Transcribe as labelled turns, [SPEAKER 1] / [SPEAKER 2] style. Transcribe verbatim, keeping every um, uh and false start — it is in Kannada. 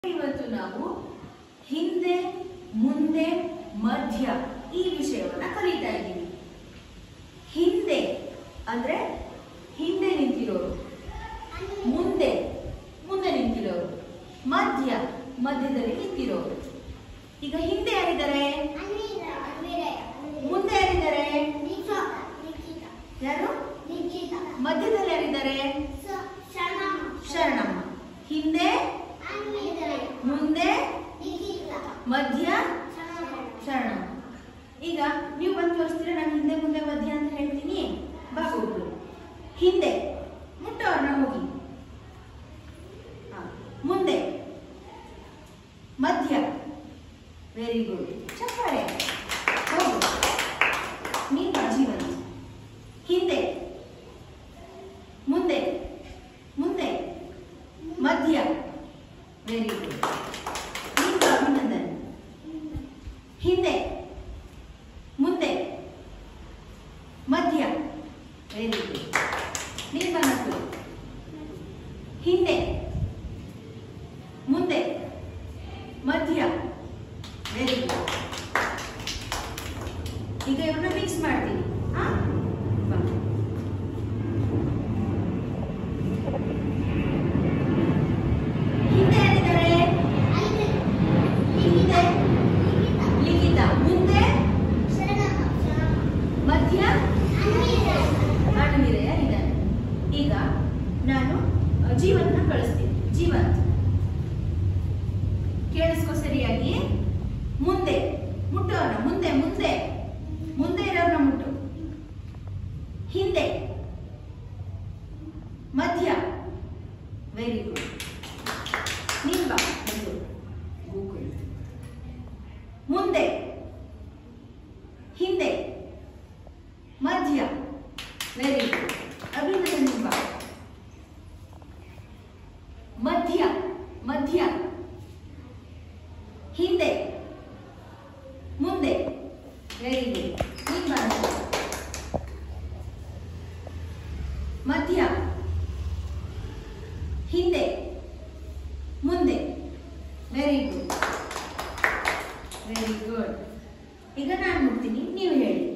[SPEAKER 1] ಇವತ್ತು ನಾವು ಹಿಂದೆ ಮುಂದೆ ಮಧ್ಯ ಈ ವಿಷಯವನ್ನ ಕಲಿತಾ ಇದ್ದೀವಿ. ಹಿಂದೆ ಅಂದ್ರೆ ಹಿಂದೆ ನಿಂತಿರೋರು, ಮುಂದೆ ಮುಂದೆ ನಿಂತಿರೋರು, ಮಧ್ಯ ಮಧ್ಯದಲ್ಲಿ ನಿಂತಿರೋರು. ಈಗ ಹಿಂದೆ ಯಾರಿದ್ದಾರೆ? ಮುಂದೆ ಯಾರಿದ್ದಾರೆ? ಯಾರು? ಮಧ್ಯದಲ್ಲಿ ಯಾರಿದ್ದಾರೆ? ಶರಣಮ್ಮ. ಹಿಂದೆ ಮುಂದೆ ಮಧ್ಯ ಶರಣಮ್ಮ. ಈಗ ನೀವು ಬಂದು ತೋರಿಸ್ತೀರಾ? ನಾನು ಹಿಂದೆ ಮುಂದೆ ಮಧ್ಯ ಅಂತ ಹೇಳ್ತೀನಿ. ಬಾಗುಗಳು ಹಿಂದೆ ಮುಟ್ಟೋರ್ನ ಹೋಗಿ, ಮುಂದೆ ಮಧ್ಯ, ವೆರಿ ಗುಡ್, ಚಪ್ಪಾಳೆ. ಹೋಗು ನೀನ್ ಜೀವನ. ಹಿಂದೆ ಮುಂದೆ ಮುಂದೆ ಮಧ್ಯ, ವೆರಿ ಗುಡ್, ನಿಮ್ಗೆ ಅಭಿನಂದನೆ. ಹಿಂದೆ ಮುಂದೆ ಮಧ್ಯ, ವೆರಿ ಗುಡ್, ನಿಮ್ಗೆ ಮಕ್ಕಳು. ಹಿಂದೆ ಮುಂದೆ ಮಧ್ಯ, ವೆರಿ ಗುಡ್. ಈಗ ಇವ್ರನ್ನ ಮಿಕ್ಸ್ ಮಾಡ್ತೀನಿ. ಹಾ ಹಿಂದೆ ಯಾರಿದ್ದಾರೆ? ಹಿಂದೆ ಲಿಖಿತ, ಮುಂದೆ ಮಧ್ಯ ಅಣ್ಣಿರೆಯ ಇದ್ದಾರೆ. ಈಗ ನಾನು ಜೀವನ ಕಳಿಸ್ತೀನಿ. ಜೀವಂತ್ ಕೇಳಿಸ್ಕೊ ಸರಿಯಾಗಿ. ಮುಂದೆ ಮುಟ್ಟೋಣ, ಮುಂದೆ ಮುಂದೆ ಮುಂದೆ ಇರೋರ್ನ ಮುಟ್ಟು. ಹಿಂದೆ ಮಧ್ಯ, ವೆರಿ ಗುಡ್. ನೀನ್ ಬಾ ಮುಂದೆ ಹಿಂದೆ ಮಧ್ಯ, ವೆರಿ ಗುಡ್, ಅಭಿನಂದನೆ. ಬಾ ಮಧ್ಯ ಮಧ್ಯ ಹಿಂದೆ ಮುಂದೆ, ವೆರಿ ಗುಡ್. ನೀನ್ ಬಾ ಮಧ್ಯ ಹಿಂದೆ ಮುಂದೆ, ವೆರಿ ಗುಡ್ ವೆರಿ ಗುಡ್. ಈಗ ನಾನು ಮುಟ್ತೀನಿ, ನೀವು ಹೇಳಿ.